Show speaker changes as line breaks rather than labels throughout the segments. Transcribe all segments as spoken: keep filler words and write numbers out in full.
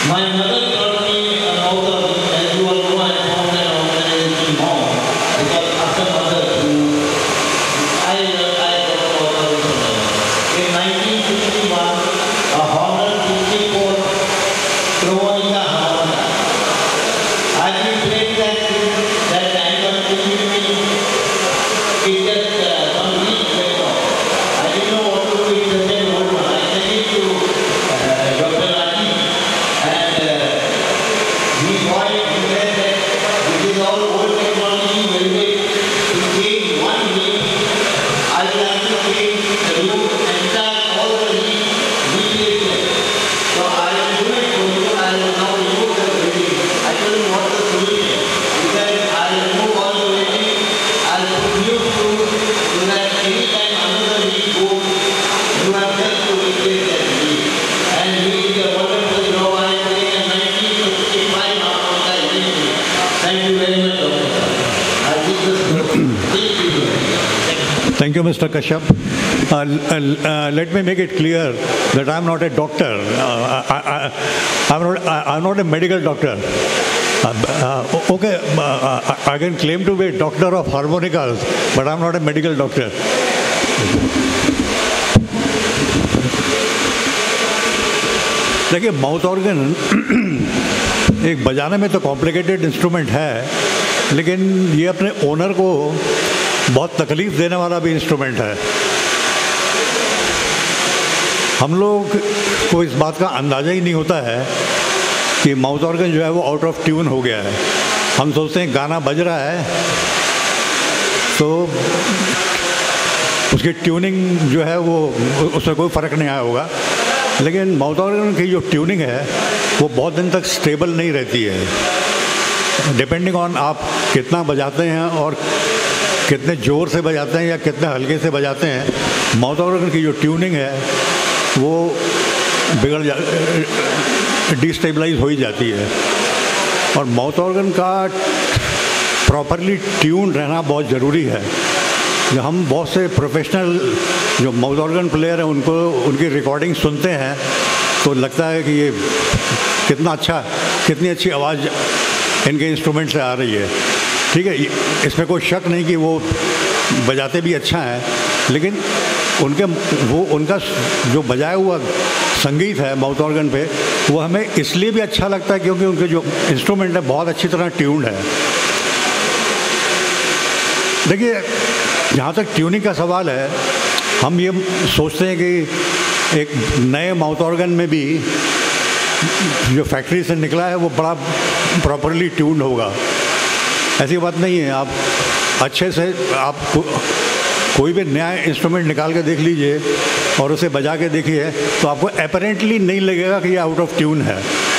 My mother taught me about the, as you all know, I found an organization now, because after mother, I, I got organization. In nineteen fifty-one, a Honda fifty-four Croatia Honda. I didn't play that that time, but it gave me, it just uh, some weeks later. I didn't know what to do with the same old one. I sent it to uh, Doctor Rajeev, and uh, he saw it and said that this is all old technology, very good. To change one wheel, I will have to change the loop and start all the replacement. So I will do it for you. I will now remove the wheel. I told him what the solution. He said, I will remove all the wheel. I will put new screws so that any time another wheel goes, you have just to replace that wheel. And he is a wonderful job. I am doing a nineteen fifty-five Honda engine. Thank you very much, Doctor Sir. I think this is
Thank you, Mister Kashyap. Uh, uh, uh, let me make it clear that I am not a doctor. Uh, I, I, I'm, not, I, I'm not a medical doctor. Uh, uh, okay, uh, I can claim to be a doctor of harmonicas, but I'm not a medical doctor. देखिए, mouth organ एक बजाने में तो complicated instrument है, लेकिन ये अपने owner को बहुत तकलीफ देने वाला भी इंस्ट्रूमेंट है। हम लोग को इस बात का अंदाज़ा ही नहीं होता है कि माउथ ऑर्गन जो है वो आउट ऑफ ट्यून हो गया है। हम सोचते हैं गाना बज रहा है तो उसकी ट्यूनिंग जो है वो उससे कोई फ़र्क नहीं आया होगा, लेकिन माउथ ऑर्गन की जो ट्यूनिंग है वो बहुत दिन तक स्टेबल नहीं रहती है। डिपेंडिंग ऑन आप कितना बजाते हैं और कितने ज़ोर से बजाते हैं या कितने हल्के से बजाते हैं, माउथ ऑर्गन की जो ट्यूनिंग है वो बिगड़ जा डिस्टेबलाइज हो ही जाती है। और माउथ ऑर्गन का प्रॉपरली ट्यून रहना बहुत ज़रूरी है। जो हम बहुत से प्रोफेशनल जो माउथ ऑर्गन प्लेयर हैं उनको उनकी रिकॉर्डिंग सुनते हैं तो लगता है कि ये कितना अच्छा कितनी अच्छी आवाज़ इनके इंस्ट्रूमेंट से आ रही है। ठीक है, इसमें कोई शक नहीं कि वो बजाते भी अच्छा हैं, लेकिन उनके वो उनका जो बजाया हुआ संगीत है माउथ ऑर्गन पे वो हमें इसलिए भी अच्छा लगता है क्योंकि उनके जो इंस्ट्रूमेंट है बहुत अच्छी तरह ट्यून्ड है। देखिए, जहाँ तक ट्यूनिंग का सवाल है, हम ये सोचते हैं कि एक नए माउथ ऑर्गन में भी जो फैक्ट्री से निकला है वो बड़ा प्रॉपरली ट्यून्ड होगा। ऐसी बात नहीं है। आप अच्छे से आप को, कोई भी नया इंस्ट्रूमेंट निकाल के देख लीजिए और उसे बजा के देखिए तो आपको अपरेंटली नहीं लगेगा कि ये आउट ऑफ ट्यून है,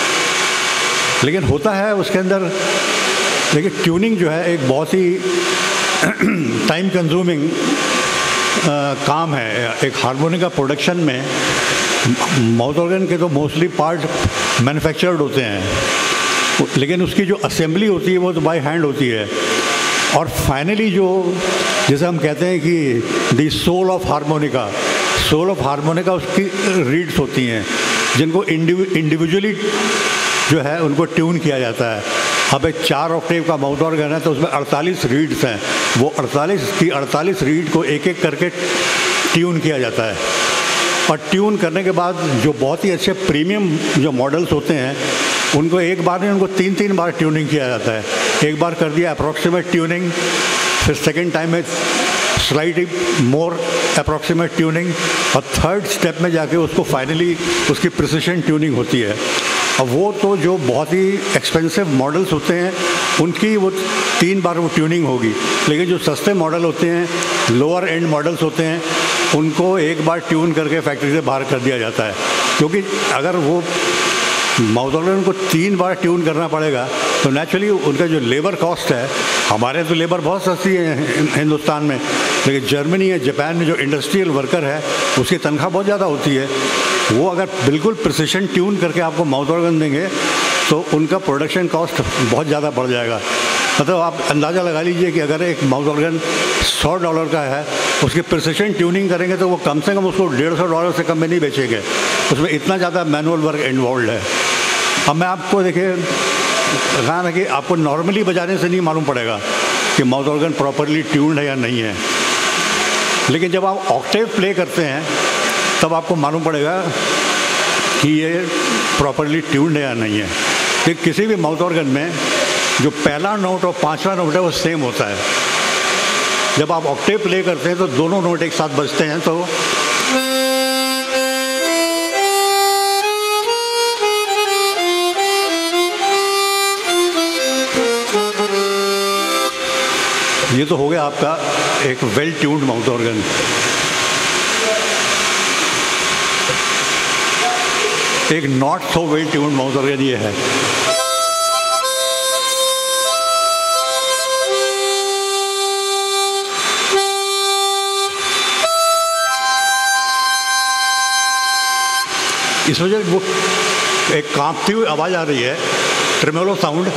लेकिन होता है उसके अंदर। देखिए, ट्यूनिंग जो है एक बहुत ही टाइम कंज्यूमिंग काम है। एक हारमोनिका प्रोडक्शन में माउथ ऑर्गन के तो मोस्टली पार्ट मैन्युफैक्चर्ड होते हैं, लेकिन उसकी जो असेंबली होती है वो तो बाय हैंड होती है। और फाइनली जो जैसे हम कहते हैं कि the soul of harmonica, soul of harmonica उसकी रीड्स होती हैं जिनको इंडिविजुअली जो है उनको ट्यून किया जाता है। अब एक चार ऑक्टेव का माउथ ऑर्गन है तो उसमें अड़तालीस रीड्स हैं, वो अड़तालीस की अड़तालीस रीड को एक एक करके ट्यून किया जाता है। और ट्यून करने के बाद जो बहुत ही अच्छे प्रीमियम जो मॉडल्स होते हैं उनको एक बार में उनको तीन तीन बार ट्यूनिंग किया जाता है। एक बार कर दिया अप्रॉक्सीमेट ट्यूनिंग, फिर सेकेंड टाइम में स्लाइटली मोर अप्रॉक्सीमेट ट्यूनिंग, और थर्ड स्टेप में जाके उसको फाइनली उसकी प्रिसिशन ट्यूनिंग होती है। अब वो तो जो बहुत ही एक्सपेंसिव मॉडल्स होते हैं उनकी वो तीन बार वो ट्यूनिंग होगी, लेकिन जो सस्ते मॉडल होते हैं, लोअर एंड मॉडल्स होते हैं, उनको एक बार ट्यून करके फैक्ट्री से बाहर कर दिया जाता है। क्योंकि अगर वो माउथ ऑर्गन को तीन बार ट्यून करना पड़ेगा तो नेचुरली उनका जो लेबर कॉस्ट है, हमारे तो लेबर बहुत सस्ती है हिंदुस्तान में, लेकिन जर्मनी या जापान में जो इंडस्ट्रियल वर्कर है उसकी तनख्वाह बहुत ज़्यादा होती है। वो अगर बिल्कुल प्रिसिशन ट्यून करके आपको माउथ ऑर्गन देंगे तो उनका प्रोडक्शन कॉस्ट बहुत ज़्यादा बढ़ जाएगा। मतलब आप अंदाज़ा लगा लीजिए कि अगर एक माउथ ऑर्गन सौ डॉलर का है, उसकी प्रिसिशन ट्यूनिंग करेंगे तो वो कम से कम उसको डेढ़ सौ डॉलर से कम में नहीं बेचेंगे। उसमें इतना ज़्यादा मैनुअल वर्क इन्वॉल्व है। अब मैं आपको देखिए कहा ना कि आपको नॉर्मली बजाने से नहीं मालूम पड़ेगा कि माउथ ऑर्गन प्रॉपरली ट्यून्ड है या नहीं है, लेकिन जब आप ऑक्टेव प्ले करते हैं तब आपको मालूम पड़ेगा कि ये प्रॉपरली ट्यून्ड है या नहीं है। कि किसी भी माउथ ऑर्गन में जो पहला नोट और पांचवा नोट है वो सेम होता है। जब आप ऑक्टेव प्ले करते हैं तो दोनों नोट एक साथ बजते हैं, तो ये तो हो गया आपका एक वेल ट्यून्ड माउथ ऑर्गन। एक not so well tuned mouth organ ये है। इस वजह से वो एक कांपती हुई आवाज आ रही है, ट्रेमोलो साउंड।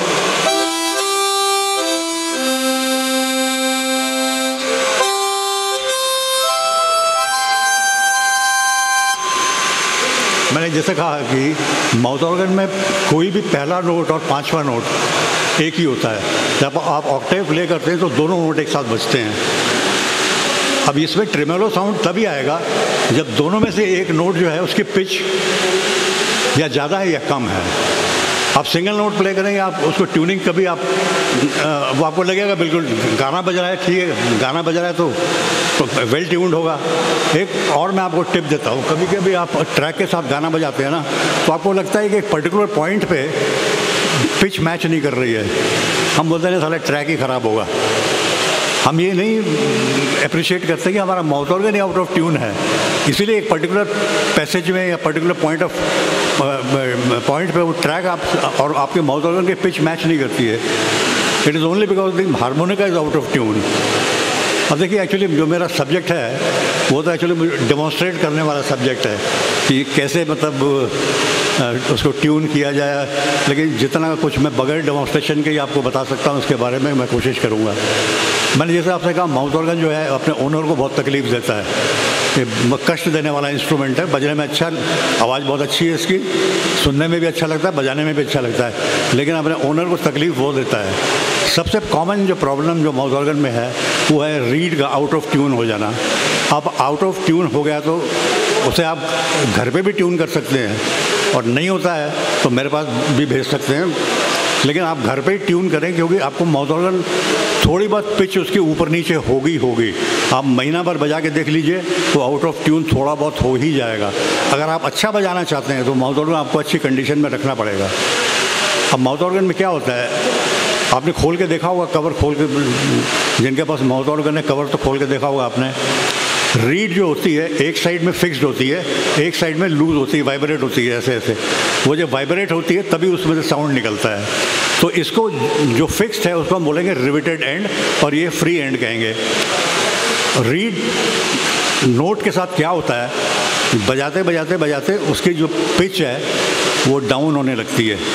मैंने जैसे कहा कि माउथ ऑर्गन में कोई भी पहला नोट और पांचवा नोट एक ही होता है। जब आप ऑक्टेव प्ले करते हैं तो दोनों नोट एक साथ बजते हैं। अब इसमें ट्रेमोलो साउंड तभी आएगा जब दोनों में से एक नोट जो है उसकी पिच या ज़्यादा है या कम है। आप सिंगल नोट प्ले करेंगे, आप उसको ट्यूनिंग कभी आप वो आपको लगेगा बिल्कुल गाना बज रहा है, ठीक है गाना बज रहा है तो, तो वेल ट्यून्ड होगा। एक और मैं आपको टिप देता हूँ, कभी कभी आप ट्रैक के साथ गाना बजाते हैं ना तो आपको लगता है कि एक पर्टिकुलर पॉइंट पे पिच मैच नहीं कर रही है, हम बोलते हैं साला ट्रैक ही ख़राब होगा। हम ये नहीं अप्रिशिएट करते कि हमारा माउथ ऑर्गन ही आउट ऑफ ट्यून है, इसीलिए एक पर्टिकुलर पैसेज में या पर्टिकुलर पॉइंट ऑफ पॉइंट पे वो ट्रैक आप और आपके माउथ ऑर्गन के पिच मैच नहीं करती है। It is only because the harmonica is out of tune. अब देखिए एक्चुअली जो मेरा सब्जेक्ट है वो तो एक्चुअली डेमोन्स्ट्रेट करने वाला सब्जेक्ट है कि कैसे मतलब उसको ट्यून किया जाए, लेकिन जितना कुछ मैं बगैर डेमोन्स्ट्रेशन के ही आपको बता सकता हूँ उसके बारे में मैं कोशिश करूँगा। मैंने जैसे आपसे कहा माउथ ऑर्गन जो है अपने ओनर को बहुत तकलीफ देता है, ये कष्ट देने वाला इंस्ट्रूमेंट है। बजने में अच्छा, आवाज़ बहुत अच्छी है इसकी, सुनने में भी अच्छा लगता है, बजाने में भी अच्छा लगता है, लेकिन अपने ओनर को तकलीफ वो देता है। सबसे कॉमन जो प्रॉब्लम जो माउथ ऑर्गन में है वो है रीड का आउट ऑफ ट्यून हो जाना। अब आउट ऑफ ट्यून हो गया तो उसे आप घर पे भी ट्यून कर सकते हैं, और नहीं होता है तो मेरे पास भी भेज सकते हैं, लेकिन आप घर पे ही ट्यून करें क्योंकि आपको माउथ ऑर्गन थोड़ी बहुत पिच उसके ऊपर नीचे होगी होगी आप महीना भर बजा के देख लीजिए तो आउट ऑफ ट्यून थोड़ा बहुत हो ही जाएगा। अगर आप अच्छा बजाना चाहते हैं तो माउथ ऑर्गन आपको अच्छी कंडीशन में रखना पड़ेगा। अब माउथ ऑर्गन में क्या होता है, आपने खोल के देखा होगा, कवर खोल के, जिनके पास माउथ ऑर्गन है कवर तो खोल के देखा होगा आपने। रीड जो होती है एक साइड में फिक्स्ड होती है, एक साइड में लूज होती है, वाइब्रेट होती है ऐसे ऐसे। वो जब वाइब्रेट होती है तभी उसमें से साउंड निकलता है। तो इसको जो फिक्स्ड है उसको हम बोलेंगे रिवेटेड एंड, और ये फ्री एंड कहेंगे। रीड नोट के साथ क्या होता है, बजाते बजाते बजाते उसकी जो पिच है वो डाउन होने लगती है।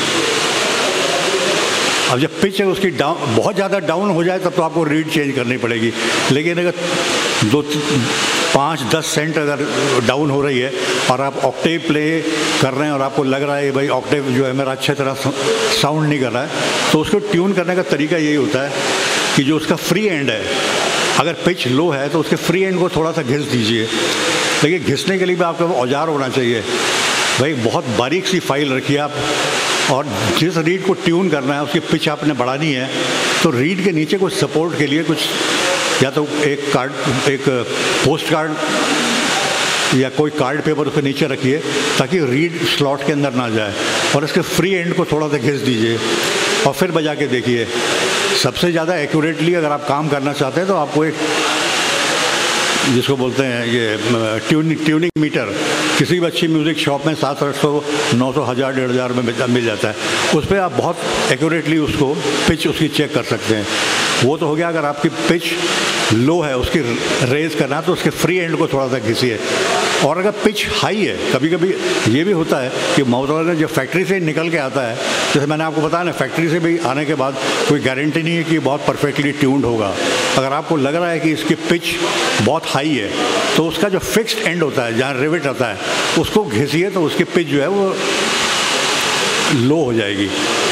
अब जब पिच है उसकी डाउन बहुत ज़्यादा डाउन हो जाए तब तो आपको रीड चेंज करनी पड़ेगी, लेकिन अगर दो पाँच दस सेंट अगर डाउन हो रही है और आप ऑक्टेव प्ले कर रहे हैं और आपको लग रहा है भाई ऑक्टेव जो है मेरा अच्छे तरह साउंड नहीं कर रहा है, तो उसको ट्यून करने का तरीका यही होता है कि जो उसका फ्री एंड है, अगर पिच लो है तो उसके फ्री एंड को थोड़ा सा घिस दीजिए। लेकिन घिसने के लिए भी आपका औजार होना चाहिए भाई, बहुत बारीक सी फाइल रखिए आप, और जिस रीड को ट्यून करना है उसकी पिच आपने बढ़ानी है तो रीड के नीचे कुछ सपोर्ट के लिए कुछ या तो एक कार्ड, एक पोस्ट कार्ड या कोई कार्ड पेपर उसके नीचे रखिए ताकि रीड स्लॉट के अंदर ना जाए, और इसके फ्री एंड को थोड़ा सा घिस दीजिए और फिर बजा के देखिए। सबसे ज़्यादा एक्यूरेटली अगर आप काम करना चाहते हैं तो आपको एक जिसको बोलते हैं ये ट्यूनिंग ट्यूनिंग मीटर किसी भी अच्छी म्यूज़िक शॉप में सात आठ सौ नौ सौ हज़ार डेढ़ हज़ार में मिल जाता है, उस पर आप बहुत एक्यूरेटली उसको पिच उसकी चेक कर सकते हैं। वो तो हो गया अगर आपकी पिच लो है उसकी रेज करना तो उसके फ्री एंड को थोड़ा सा घिसिए। और अगर पिच हाई है, कभी कभी ये भी होता है कि माउथ ऑर्गन जब फैक्ट्री से निकल के आता है, जैसे मैंने आपको बताया ना, फैक्ट्री से भी आने के बाद कोई गारंटी नहीं है कि बहुत परफेक्टली ट्यून्ड होगा। अगर आपको लग रहा है कि इसकी पिच बहुत हाई है तो उसका जो फिक्स्ड एंड होता है जहाँ रिवेट रहता है उसको घिसिए तो उसकी पिच जो है वो लो हो जाएगी।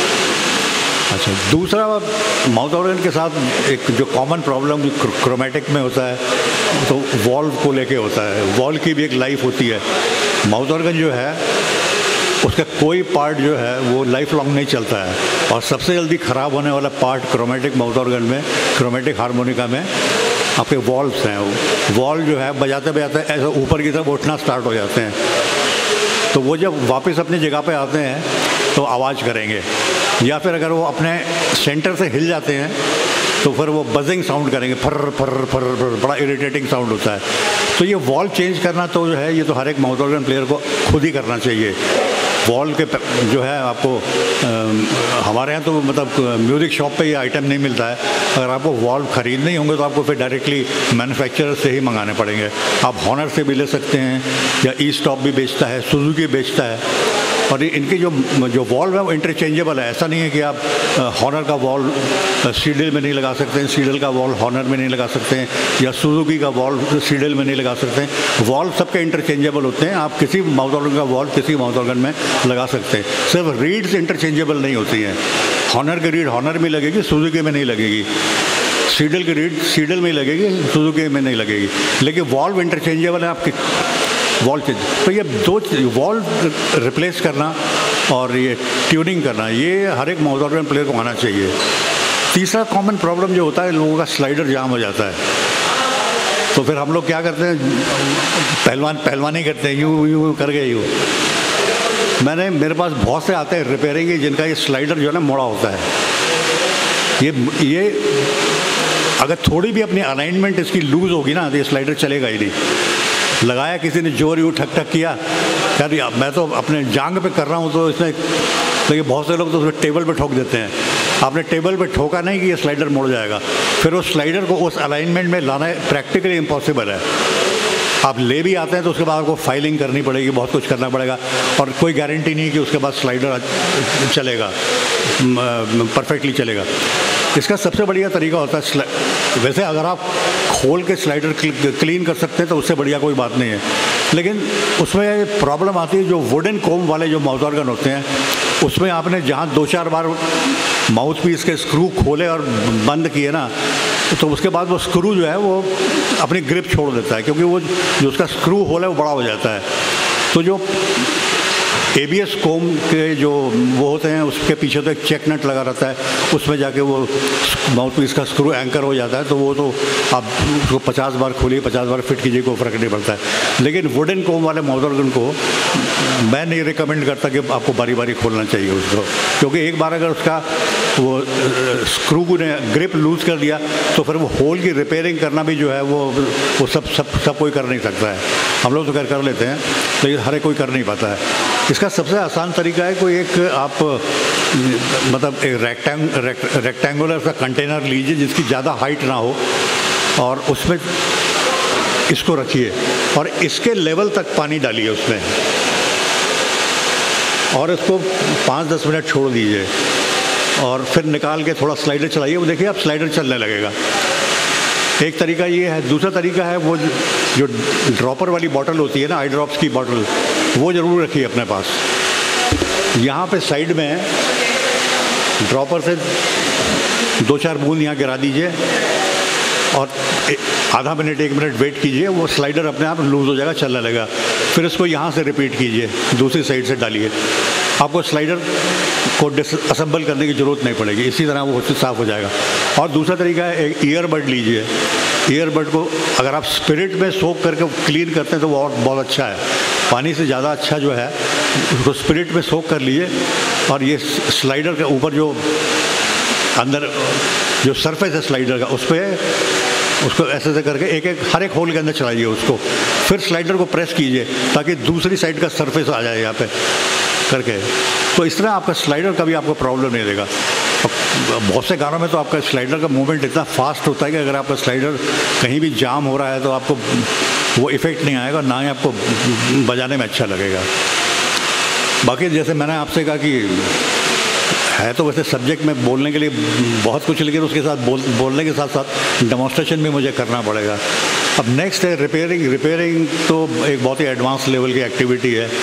अच्छा, दूसरा माउथ ऑर्गन के साथ एक जो कॉमन प्रॉब्लम क्रोमेटिक में होता है तो वॉल्व को लेके होता है। वॉल्व की भी एक लाइफ होती है। माउथ ऑर्गन जो है उसका कोई पार्ट जो है वो लाइफ लॉन्ग नहीं चलता है, और सबसे जल्दी ख़राब होने वाला पार्ट क्रोमेटिक माउथ ऑर्गन में, क्रोमेटिक हारमोनिका में आपके वॉल्व्स हैं। वो वॉल्व जो है बजाते बजाते ऐसे ऊपर की तरफ उठना स्टार्ट हो जाते हैं, तो वो जब वापस अपनी जगह पे आते हैं तो आवाज़ करेंगे, या फिर अगर वो अपने सेंटर से हिल जाते हैं तो फिर वो बजिंग साउंड करेंगे, फर फर फर फर, बड़ा इरिटेटिंग साउंड होता है। तो ये वॉल्व चेंज करना तो जो है ये तो हर एक माउथ ऑर्गन प्लेयर को खुद ही करना चाहिए। वॉल्व के जो है आपको आ, हमारे यहाँ तो मतलब म्यूज़िक शॉप पे ये आइटम नहीं मिलता है। अगर आपको वॉल्व खरीदने ही होंगे तो आपको फिर डायरेक्टली मैन्युफैक्चरर से ही मंगाने पड़ेंगे। आप हॉनर से भी ले सकते हैं, या ई स्टॉप भी बेचता है, सुजुकी बेचता है। और इनकी जो जो वॉल्व है वो इंटरचेंजेबल है। ऐसा नहीं है कि आप हॉनर का वॉल्व सीडल में नहीं लगा सकते हैं, सीडल का वॉल्व हॉनर में नहीं लगा सकते हैं, या सुजुकी का वॉल्व सीडल में नहीं लगा सकते हैं। वॉल्व सबके इंटरचेंजेबल होते हैं। आप किसी माउथ ऑर्गन का वॉल्व किसी माउथ ऑर्गन में लगा सकते हैं। सिर्फ रीड्स इंटरचेंजेबल नहीं होती हैं। हॉनर की रीड हॉनर में लगेगी, सुजुकी में नहीं लगेगी। सीडल की रीड सीडल में लगेगी, सुजुकी में नहीं लगेगी। लेकिन वॉल्व इंटरचेंजेबल है आपकी वॉल्व चेंज। तो ये दो वॉल्व रिप्लेस करना और ये ट्यूनिंग करना, ये हर एक माउथ ऑर्गन प्लेयर को आना चाहिए। तीसरा कॉमन प्रॉब्लम जो होता है, लोगों का स्लाइडर जाम हो जाता है। तो फिर हम लोग क्या करते हैं, पहलवान पहलवानी करते हैं, यूँ यूँ कर गए यूँ। मैंने मेरे पास बहुत से आते हैं रिपेयरिंग के, जिनका ये स्लाइडर जो है ना मोड़ा होता है। ये ये अगर थोड़ी भी अपनी अलाइनमेंट इसकी लूज़ होगी ना तो ये स्लाइडर चलेगा ही नहीं। लगाया किसी ने जोर यूँ ठक ठक किया, कर यार मैं तो अपने जांग पे कर रहा हूँ, तो इसमें देखिए बहुत से लोग तो उसमें टेबल पे ठोक देते हैं। आपने टेबल पे ठोका नहीं कि ये स्लाइडर मुड़ जाएगा, फिर उस स्लाइडर को उस अलाइनमेंट में लाना प्रैक्टिकली इम्पॉसिबल है। आप ले भी आते हैं तो उसके बाद आपको फाइलिंग करनी पड़ेगी, बहुत कुछ करना पड़ेगा, और कोई गारंटी नहीं कि उसके बाद स्लाइडर चलेगा, परफेक्टली चलेगा। इसका सबसे बढ़िया तरीका होता है, वैसे अगर आप खोल के स्लाइडर क्लीन कर सकते हैं तो उससे बढ़िया कोई बात नहीं है, लेकिन उसमें प्रॉब्लम आती है जो वुडन कोम वाले जो माउथ ऑर्गन होते हैं, उसमें आपने जहाँ दो चार बार माउथ पीस के स्क्रू खोले और बंद किए ना, तो उसके बाद वो स्क्रू जो है वो अपनी ग्रिप छोड़ देता है, क्योंकि वो जो उसका स्क्रू होल है वो बड़ा हो जाता है। तो जो ए बी एस कोम के जो वो होते हैं उसके पीछे तो एक चेक नट लगा रहता है, उसमें जाके वो माउथ पीस का स्क्रू एंकर हो जाता है। तो वो तो आप उसको पचास बार खोलिए, पचास बार फिट कीजिए, कोई फ़र्क नहीं पड़ता है। लेकिन वुडन कोम वाले माउथ ऑर्गन को मैं नहीं रिकमेंड करता कि आपको बारी बारी खोलना चाहिए उसको, क्योंकि एक बार अगर उसका वो स्क्रू ने ग्रिप लूज़ कर दिया तो फिर वो होल की रिपेयरिंग करना भी जो है वो वो सब सब सब कोई कर नहीं सकता है। हम लोग तो कर कर लेते हैं, लेकिन हर एक कोई कर नहीं पाता है। इसका सबसे आसान तरीका है, कोई एक आप मतलब एक रेक्टेंग रेक्टेंगुलर सा कंटेनर लीजिए जिसकी ज़्यादा हाइट ना हो, और उसमें इसको रखिए और इसके लेवल तक पानी डालिए उसमें, और इसको पाँच दस मिनट छोड़ दीजिए, और फिर निकाल के थोड़ा स्लाइडर चलाइए। वो देखिए आप स्लाइडर चलने लगेगा। एक तरीका ये है। दूसरा तरीका है वो जो ड्रॉपर वाली बॉटल होती है ना, आई ड्रॉप्स की बॉटल, वो ज़रूर रखिए अपने पास। यहाँ पे साइड में ड्रॉपर से दो चार बूंद यहाँ गिरा दीजिए और आधा मिनट एक मिनट वेट कीजिए, वो स्लाइडर अपने आप लूज़ हो जाएगा, चलने लगेगा। फिर इसको यहाँ से रिपीट कीजिए, दूसरी साइड से डालिए, आपको स्लाइडर को असेंबल करने की ज़रूरत नहीं पड़ेगी। इसी तरह वो साफ़ हो जाएगा। और दूसरा तरीका है, एक ईयरबड लीजिए। ईयरबड को अगर आप स्पिरिट में सोक करके क्लीन करते हैं तो वो और बहुत अच्छा है, पानी से ज़्यादा अच्छा जो है, उसको स्पिरिट में सोक कर लीजिए, और ये स्लाइडर के ऊपर जो अंदर जो सरफेस है स्लाइडर का, उस पर उसको ऐसे ऐसे करके एक एक हर एक होल के अंदर चलाइए उसको, फिर स्लाइडर को प्रेस कीजिए ताकि दूसरी साइड का सरफेस आ जाए यहाँ पे करके। तो इस तरह आपका स्लाइडर कभी आपको प्रॉब्लम नहीं देगा। बहुत से गानों में तो आपका स्लाइडर का मूवमेंट इतना फास्ट होता है कि अगर आपका स्लाइडर कहीं भी जाम हो रहा है तो आपको वो इफ़ेक्ट नहीं आएगा, ना ही आपको बजाने में अच्छा लगेगा। बाकी जैसे मैंने आपसे कहा कि है तो वैसे सब्जेक्ट में बोलने के लिए बहुत कुछ, लेकिन उसके साथ बोल बोलने के साथ साथ डेमोन्स्ट्रेशन भी मुझे करना पड़ेगा। अब नेक्स्ट है रिपेयरिंग। रिपेयरिंग तो एक बहुत ही एडवांस लेवल की एक्टिविटी है।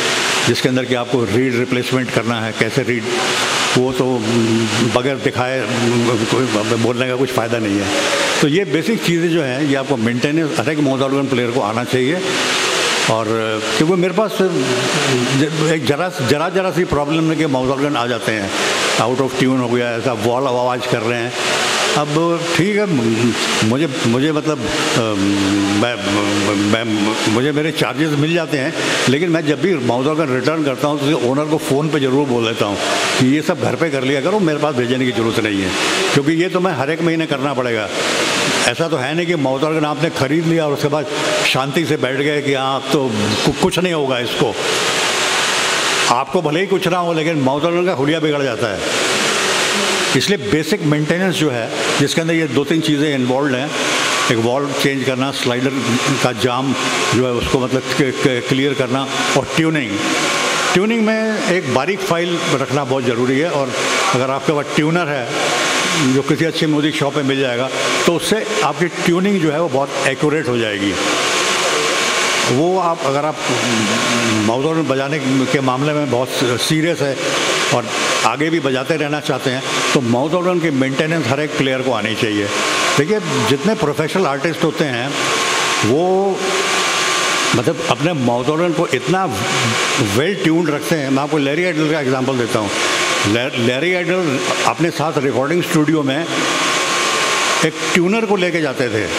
जिसके अंदर कि आपको रीड रिप्लेसमेंट करना है, कैसे रीड, वो तो बगैर दिखाए बोलने का कुछ फ़ायदा नहीं है। तो ये बेसिक चीज़ें जो हैं ये आपको मेंटेनेंस हर एक माउथ ऑर्गन प्लेयर को आना चाहिए। और क्योंकि मेरे पास एक जरा जरा जरा सी प्रॉब्लम है कि माउथ ऑर्गन आ जाते हैं, आउट ऑफ ट्यून हो गया, ऐसा वॉल आवाज़ कर रहे हैं। अब ठीक है, मुझे मुझे मतलब मैं, मैं मुझे मेरे चार्जेस मिल जाते हैं, लेकिन मैं जब भी माउथ ऑर्गन रिटर्न करता हूँ तो ओनर को फ़ोन पे ज़रूर बोल देता हूँ कि ये सब घर पे कर लिया करो, मेरे पास भेजने की ज़रूरत नहीं है, क्योंकि ये तो मैं हर एक महीने करना पड़ेगा। ऐसा तो है नहीं कि माउथ ऑर्गन आपने ख़रीद लिया और उसके बाद शांति से बैठ गए कि हाँ अब तो कुछ नहीं होगा इसको। आपको भले ही कुछ ना हो, लेकिन माउथ ऑर्गन का हुलिया बिगड़ जाता है। इसलिए बेसिक मेंटेनेंस जो है, जिसके अंदर ये दो तीन चीज़ें इन्वॉल्व हैं, एक वॉल्व चेंज करना, स्लाइडर का जाम जो है उसको मतलब क्लियर करना, और ट्यूनिंग। ट्यूनिंग में एक बारीक फाइल रखना बहुत ज़रूरी है। और अगर आपके पास ट्यूनर है जो किसी अच्छी म्यूजिक शॉप में मिल जाएगा, तो उससे आपकी ट्यूनिंग जो है वो बहुत एक्यूरेट हो जाएगी। वो आप अगर आप माउथ ऑर्गन बजाने के मामले में बहुत सीरियस है और आगे भी बजाते रहना चाहते हैं, तो माउथ ऑर्गन की मेंटेनेंस हर एक प्लेयर को आनी चाहिए। देखिए, जितने प्रोफेशनल आर्टिस्ट होते हैं वो मतलब अपने माउथ ऑर्गन को इतना वेल ट्यून्ड रखते हैं। मैं आपको लैरी आइडल का एग्जांपल देता हूँ। लैरी आइडल अपने साथ रिकॉर्डिंग स्टूडियो में एक ट्यूनर को लेके जाते थे,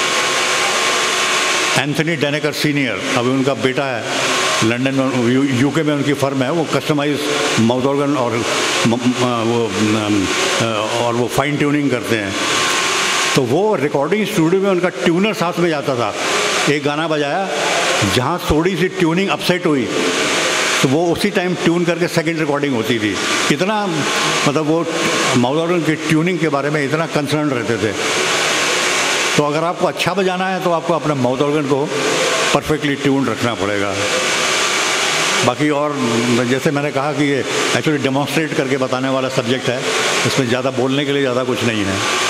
एंथनी डेनेकर सीनियर, अभी उनका बेटा है लंदन में, यू, यूके में उनकी फर्म है, वो कस्टमाइज माउथ ऑर्गन और वो और वो फाइन ट्यूनिंग करते हैं। तो वो रिकॉर्डिंग स्टूडियो में उनका ट्यूनर साथ में जाता था। एक गाना बजाया जहाँ थोड़ी सी ट्यूनिंग अपसेट हुई तो वो उसी टाइम ट्यून करके सेकंड रिकॉर्डिंग होती थी। इतना मतलब वो माउथ ऑर्गन की ट्यूनिंग के बारे में इतना कंसर्न रहते थे। तो अगर आपको अच्छा बजाना है तो आपको अपने माउथ ऑर्गन को परफेक्टली ट्यून रखना पड़ेगा। बाकी और जैसे मैंने कहा कि ये एक्चुअली डेमोन्स्ट्रेट करके बताने वाला सब्जेक्ट है, इसमें ज़्यादा बोलने के लिए ज़्यादा कुछ नहीं है।